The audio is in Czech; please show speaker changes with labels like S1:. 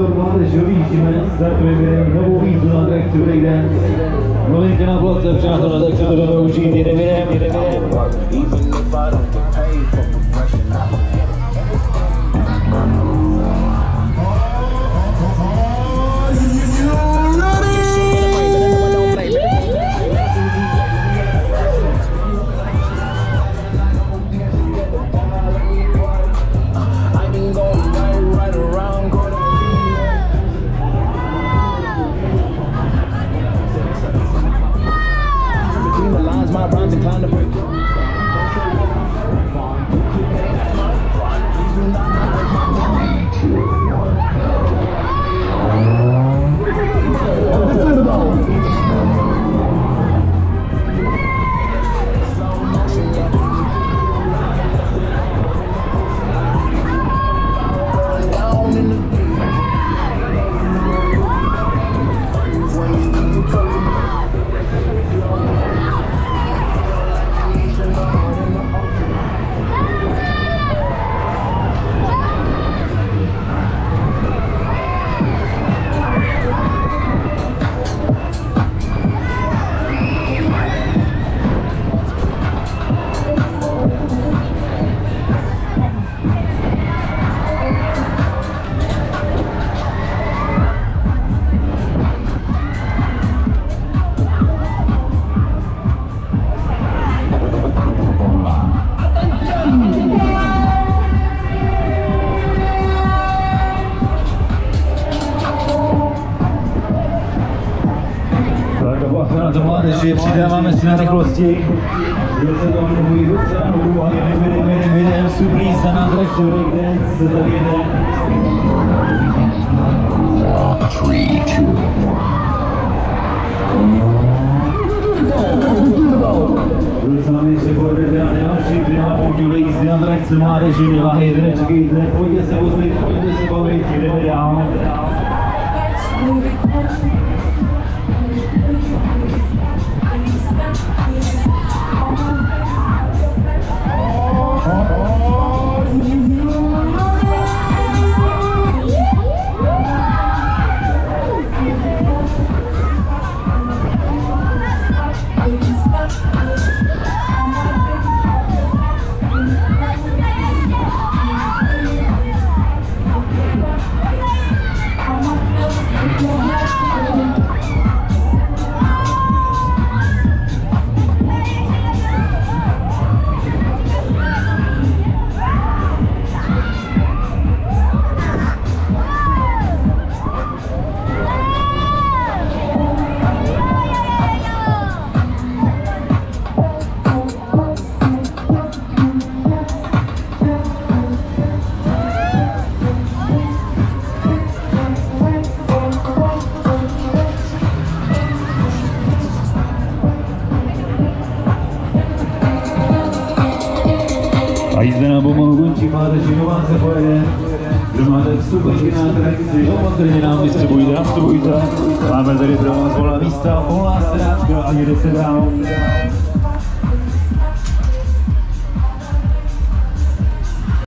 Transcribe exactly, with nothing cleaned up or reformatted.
S1: pozor, mládež, vyjíždíme, startujeme novou výzvu na atrakci Breakdance. Novinka na bloce, přátelé, tak se to jdeme učit, jedem, jedem, jedem, jedem. Takže přidáváme si na rychlosti. Kdo se tam mluví ruce na nohu a jedem, jedem, jedem, jedem, super jízda na atrakci Breakdance se tady jede. tři, dva, Kdo se nám ještě povedete a další přihlášky jízdy na atrakci mládeži, neváhejte, nečekejte, pojďte se vozit, pojďte se bavit, jdeme dál. A jízda na pomalu končí, mládeži, nová se pojede. Kdo máte vstupenky na atrakci, opatrně nám distribujte, navstupujte. Máme tady pro vás volná místa, volná sedáčka a jede se dál.